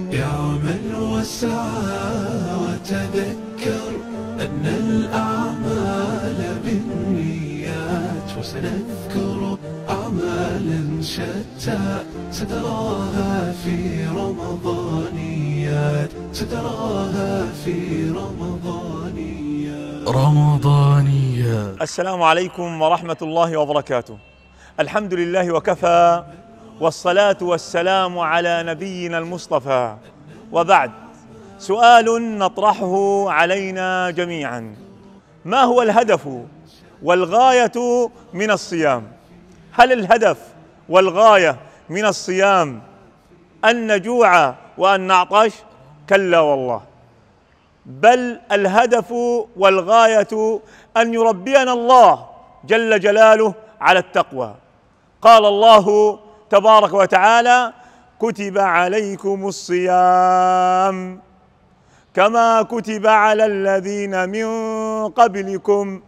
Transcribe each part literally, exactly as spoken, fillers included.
اعمل واسعى وتذكر أن الأعمال بالنيات، وسنذكر أعمالا شتى ستراها في رمضانيات، ستراها في رمضانيات رمضانيات. السلام عليكم ورحمة الله وبركاته. الحمد لله وكفى، والصلاة والسلام على نبينا المصطفى، وبعد. سؤال نطرحه علينا جميعا: ما هو الهدف والغاية من الصيام؟ هل الهدف والغاية من الصيام أن نجوع وأن نعطش؟ كلا والله، بل الهدف والغاية أن يربينا الله جل جلاله على التقوى. قال الله تبارك وتعالى: كتب عليكم الصيام كما كتب على الذين من قبلكم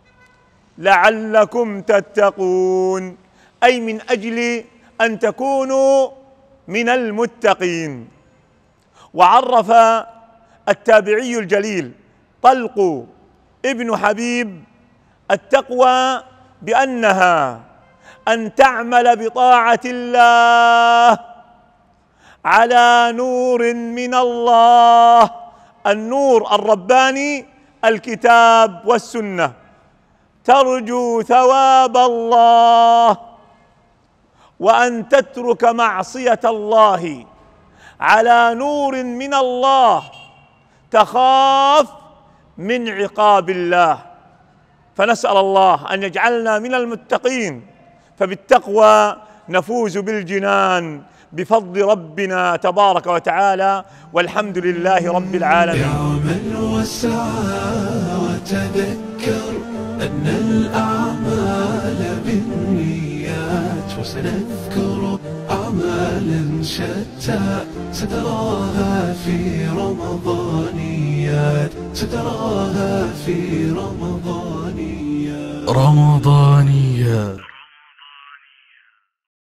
لعلكم تتقون، أي من أجل أن تكونوا من المتقين. وعرف التابعي الجليل طلق ابن حبيب التقوى بأنها أن تعمل بطاعة الله على نور من الله، النور الرباني الكتاب والسنة، ترجو ثواب الله، وأن تترك معصية الله على نور من الله، تخاف من عقاب الله. فنسأل الله أن يجعلنا من المتقين، فبالتقوى نفوز بالجنان بفضل ربنا تبارك وتعالى، والحمد لله رب العالمين. اعمل واسعى وتذكر أن الأعمال بالنيات، وسنذكر أعمالا شتى ستراها في رمضانيات، ستراها في رمضانيات رمضانيات.